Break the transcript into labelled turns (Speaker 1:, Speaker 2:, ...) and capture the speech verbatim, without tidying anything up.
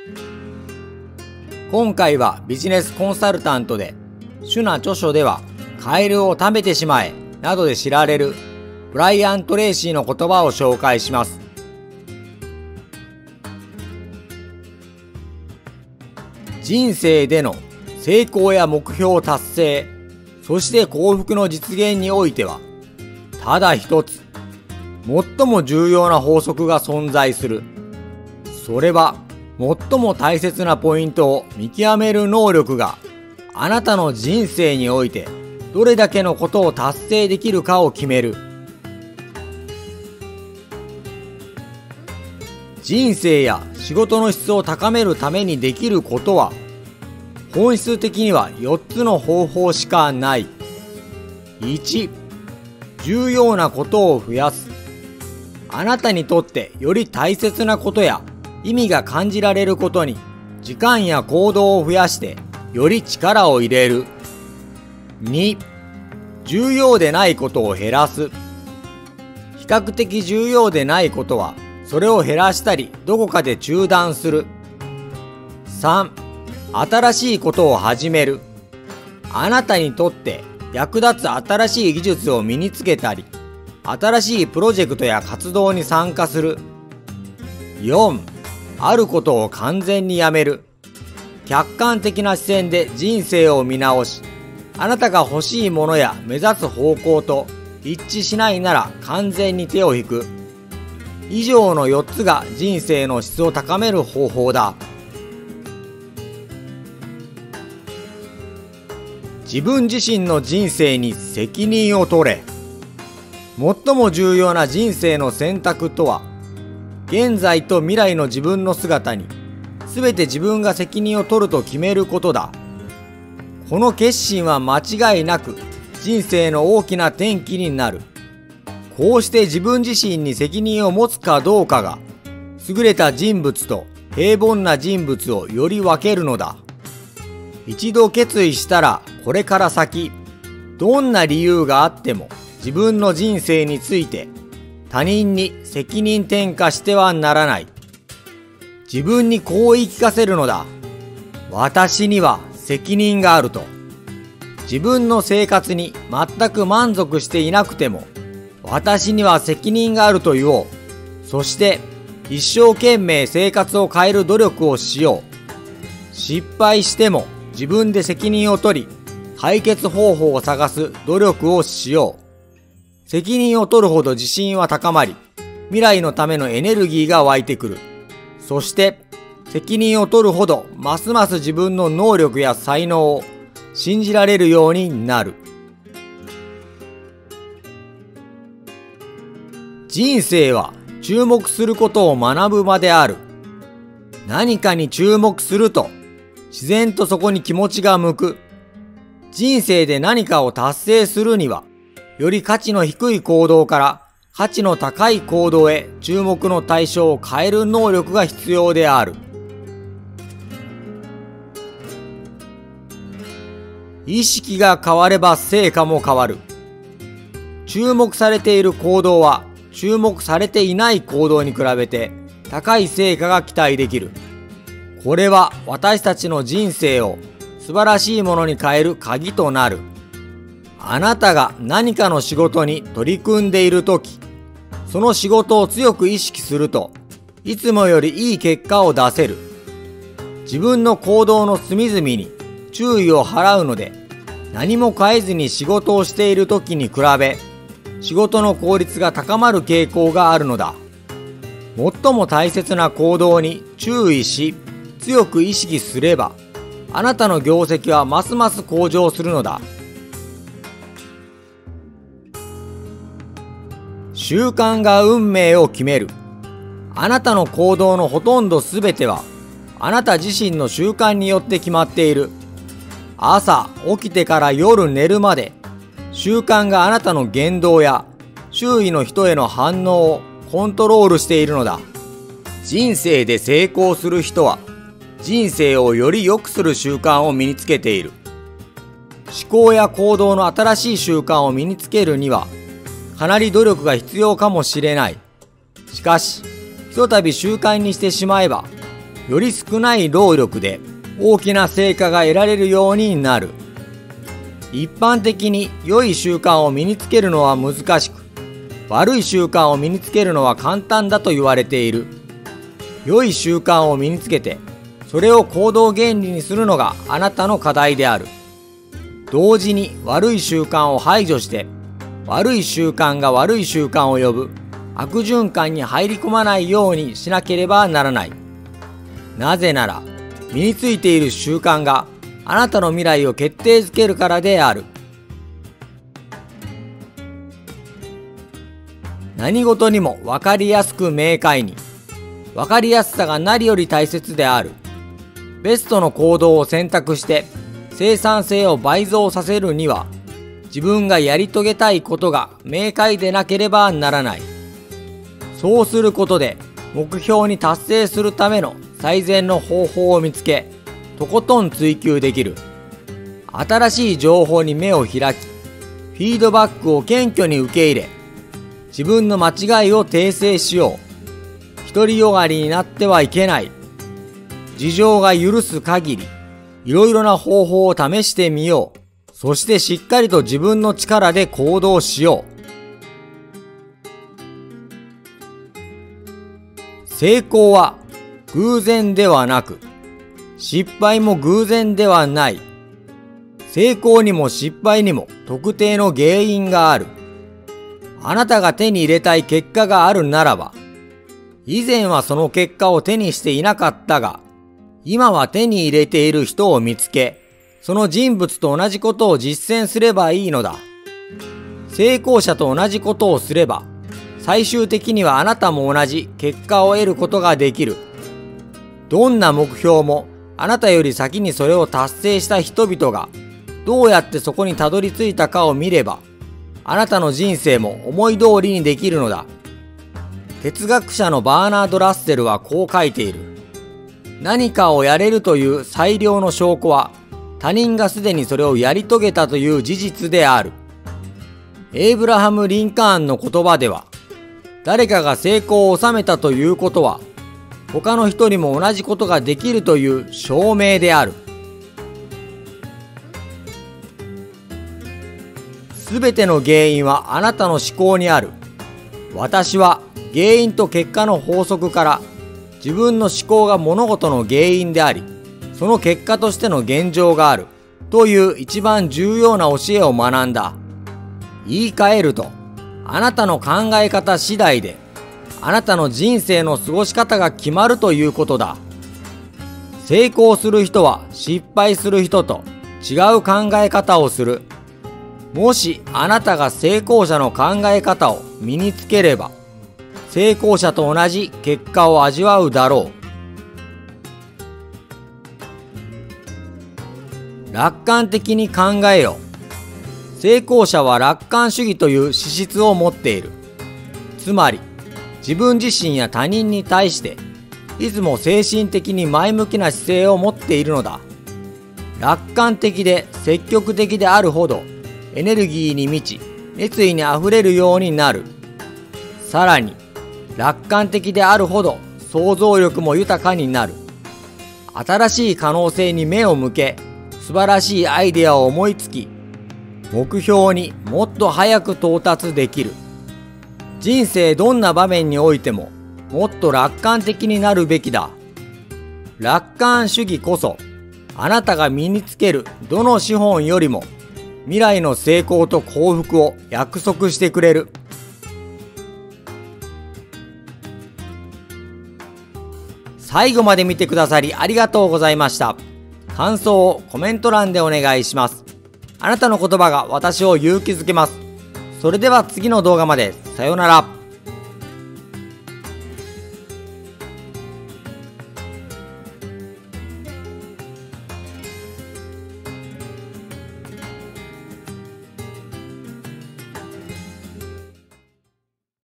Speaker 1: 今回はビジネスコンサルタントで、主な著書ではカエルを食べてしまえなどで知られるブライアン・トレイシーの言葉を紹介します。人生での成功や目標達成、そして幸福の実現においては、ただ一つ、最も重要な法則が存在する。それは、最も大切なポイントを見極める能力が、あなたの人生において、どれだけのことを達成できるかを決める。人生や仕事の質を高めるためにできることは、本質的にはよっつの方法しかない。いち、重要なことを増やす。あなたにとってより大切なことや意味が感じられることに時間や行動を増やしてより力を入れる。に、重要でないことを減らす。比較的重要でないことはそれを減らしたりどこかで中断する。さん、新しいことを始める。あなたにとって役立つ新しい技術を身につけたり、新しいプロジェクトや活動に参加する。よん、あることを完全にやめる。客観的な視線で人生を見直し、あなたが欲しいものや目指す方向と一致しないなら完全に手を引く。以上のよっつが人生の質を高める方法だ。自分自身の人生に責任を取れ。最も重要な人生の選択とは、現在と未来の自分の姿に、すべて自分が責任を取ると決めることだ。この決心は間違いなく、人生の大きな転機になる。こうして自分自身に責任を持つかどうかが、優れた人物と平凡な人物をより分けるのだ。一度決意したら、これから先、どんな理由があっても、自分の人生について他人に責任転嫁してはならない。自分にこう言い聞かせるのだ。私には責任があると。自分の生活に全く満足していなくても、私には責任があると言おう。そして一生懸命生活を変える努力をしよう。失敗しても自分で責任を取り、解決方法を探す努力をしよう。責任を取るほど自信は高まり、未来のためのエネルギーが湧いてくる。そして、責任を取るほど、ますます自分の能力や才能を信じられるようになる。人生は注目することを学ぶ場である。何かに注目すると、自然とそこに気持ちが向く。人生で何かを達成するには、より価値の低い行動から価値の高い行動へ注目の対象を変える能力が必要である。意識が変われば成果も変わる。注目されている行動は注目されていない行動に比べて高い成果が期待できる。これは私たちの人生を素晴らしいものに変える鍵となる。あなたが何かの仕事に取り組んでいるとき、その仕事を強く意識すると、いつもよりいい結果を出せる。自分の行動の隅々に注意を払うので、何も変えずに仕事をしているときに比べ、仕事の効率が高まる傾向があるのだ。最も大切な行動に注意し、強く意識すれば、あなたの業績はますます向上するのだ。習慣が運命を決める。あなたの行動のほとんどすべては、あなた自身の習慣によって決まっている。朝起きてから夜寝るまで、習慣があなたの言動や周囲の人への反応をコントロールしているのだ。人生で成功する人は、人生をより良くする習慣を身につけている。思考や行動の新しい習慣を身につけるには、かなり努力が必要かもしれない。しかし、ひとたび習慣にしてしまえば、 より少ない労力で大きな成果が得られるようになる。一般的に良い習慣を身につけるのは難しく、悪い習慣を身につけるのは簡単だと言われている。良い習慣を身につけて、それを行動原理にするのがあなたの課題である。同時に悪い習慣を排除して、悪い習慣が悪い習慣を呼ぶ悪循環に入り込まないようにしなければならない。なぜなら、身についている習慣があなたの未来を決定づけるからである。何事にも分かりやすく明快に。分かりやすさが何より大切である。ベストの行動を選択して生産性を倍増させるには、自分がやり遂げたいことが明快でなければならない。そうすることで目標に達成するための最善の方法を見つけ、とことん追求できる。新しい情報に目を開き、フィードバックを謙虚に受け入れ、自分の間違いを訂正しよう。独りよがりになってはいけない。事情が許す限り、いろいろな方法を試してみよう。そしてしっかりと自分の力で行動しよう。成功は偶然ではなく、失敗も偶然ではない。成功にも失敗にも特定の原因がある。あなたが手に入れたい結果があるならば、以前はその結果を手にしていなかったが、今は手に入れている人を見つけ、その人物と同じことを実践すればいいのだ。成功者と同じことをすれば、最終的にはあなたも同じ結果を得ることができる。どんな目標も、あなたより先にそれを達成した人々が、どうやってそこにたどり着いたかを見れば、あなたの人生も思い通りにできるのだ。哲学者のバーナード・ラッセルはこう書いている。何かをやれるという最良の証拠は、他人がすでにそれをやり遂げたという事実である。エイブラハム・リンカーンの言葉では、誰かが成功を収めたということは、他の人にも同じことができるという証明である。すべての原因はあなたの思考にある。私は原因と結果の法則から自分の思考が物事の原因であり、その結果としての現状があるという一番重要な教えを学んだ。言い換えると、あなたの考え方次第であなたの人生の過ごし方が決まるということだ。成功する人は失敗する人と違う考え方をする。もしあなたが成功者の考え方を身につければ、成功者と同じ結果を味わうだろう。楽観的に考えよ。成功者は楽観主義という資質を持っている。つまり、自分自身や他人に対して、いつも精神的に前向きな姿勢を持っているのだ。楽観的で積極的であるほど、エネルギーに満ち、熱意にあふれるようになる。さらに、楽観的であるほど想像力も豊かになる。新しい可能性に目を向け、素晴らしいアイデアを思いつき、目標にもっと早く到達できる。人生どんな場面においても、もっと楽観的になるべきだ。楽観主義こそ、あなたが身につけるどの資本よりも、未来の成功と幸福を約束してくれる。最後まで見てくださりありがとうございました。感想をコメント欄でお願いします。あなたの言葉が私を勇気づけます。それでは次の動画まで。さようなら。